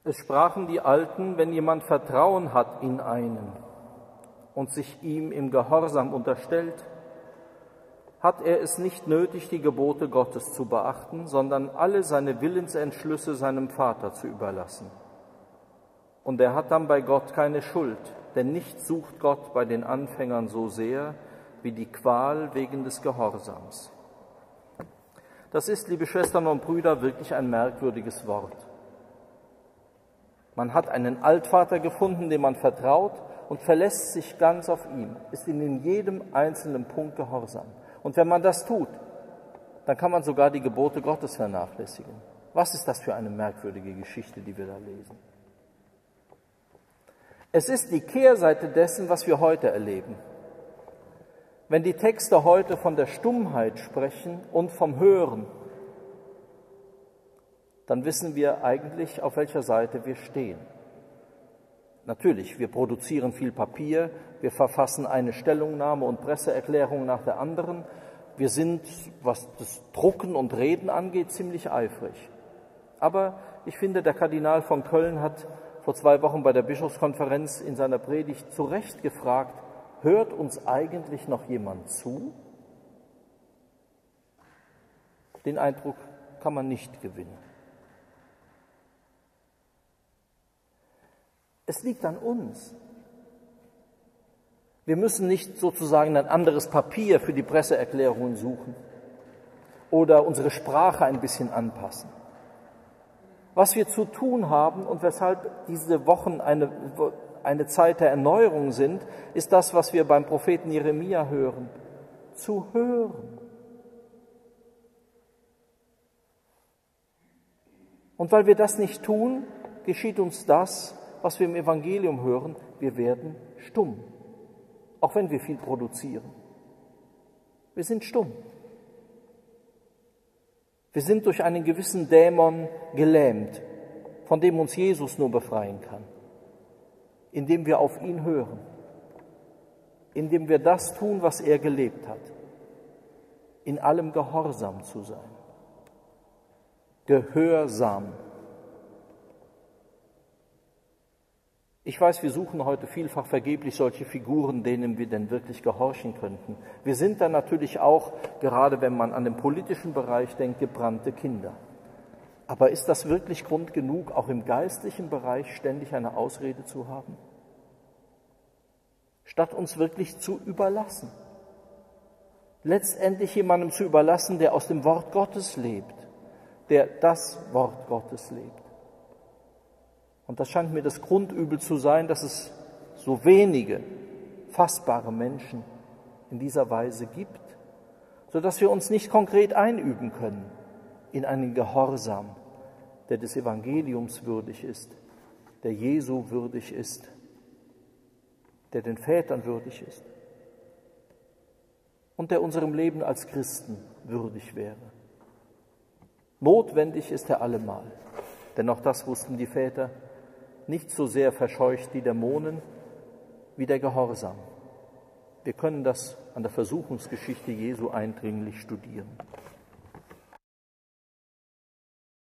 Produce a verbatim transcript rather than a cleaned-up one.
Es sprachen die Alten, wenn jemand Vertrauen hat in einen und sich ihm im Gehorsam unterstellt, hat er es nicht nötig, die Gebote Gottes zu beachten, sondern alle seine Willensentschlüsse seinem Vater zu überlassen. Und er hat dann bei Gott keine Schuld, denn nichts sucht Gott bei den Anfängern so sehr wie die Qual wegen des Gehorsams. Das ist, liebe Schwestern und Brüder, wirklich ein merkwürdiges Wort. Man hat einen Altvater gefunden, dem man vertraut und verlässt sich ganz auf ihn, ist ihm in jedem einzelnen Punkt gehorsam. Und wenn man das tut, dann kann man sogar die Gebote Gottes vernachlässigen. Was ist das für eine merkwürdige Geschichte, die wir da lesen? Es ist die Kehrseite dessen, was wir heute erleben. Wenn die Texte heute von der Stummheit sprechen und vom Hören, dann wissen wir eigentlich, auf welcher Seite wir stehen. Natürlich, wir produzieren viel Papier, wir verfassen eine Stellungnahme und Presseerklärung nach der anderen. Wir sind, was das Drucken und Reden angeht, ziemlich eifrig. Aber ich finde, der Kardinal von Köln hat vor zwei Wochen bei der Bischofskonferenz in seiner Predigt zu Recht gefragt, hört uns eigentlich noch jemand zu? Den Eindruck kann man nicht gewinnen. Es liegt an uns. Wir müssen nicht sozusagen ein anderes Papier für die Presseerklärungen suchen oder unsere Sprache ein bisschen anpassen. Was wir zu tun haben und weshalb diese Wochen eine, eine Zeit der Erneuerung sind, ist das, was wir beim Propheten Jeremia hören. Zu hören. Und weil wir das nicht tun, geschieht uns das, was wir im Evangelium hören, wir werden stumm, auch wenn wir viel produzieren. Wir sind stumm. Wir sind durch einen gewissen Dämon gelähmt, von dem uns Jesus nur befreien kann, indem wir auf ihn hören, indem wir das tun, was er gelebt hat, in allem gehorsam zu sein, gehörsam. Ich weiß, wir suchen heute vielfach vergeblich solche Figuren, denen wir denn wirklich gehorchen könnten. Wir sind dann natürlich auch, gerade wenn man an den politischen Bereich denkt, gebrannte Kinder. Aber ist das wirklich Grund genug, auch im geistlichen Bereich ständig eine Ausrede zu haben? Statt uns wirklich zu überlassen. Letztendlich jemandem zu überlassen, der aus dem Wort Gottes lebt, der das Wort Gottes lebt. Und das scheint mir das Grundübel zu sein, dass es so wenige fassbare Menschen in dieser Weise gibt, sodass wir uns nicht konkret einüben können in einen Gehorsam, der des Evangeliums würdig ist, der Jesu würdig ist, der den Vätern würdig ist und der unserem Leben als Christen würdig wäre. Notwendig ist er allemal, denn auch das wussten die Väter, nicht so sehr verscheucht die Dämonen wie der Gehorsam. Wir können das an der Versuchungsgeschichte Jesu eindringlich studieren.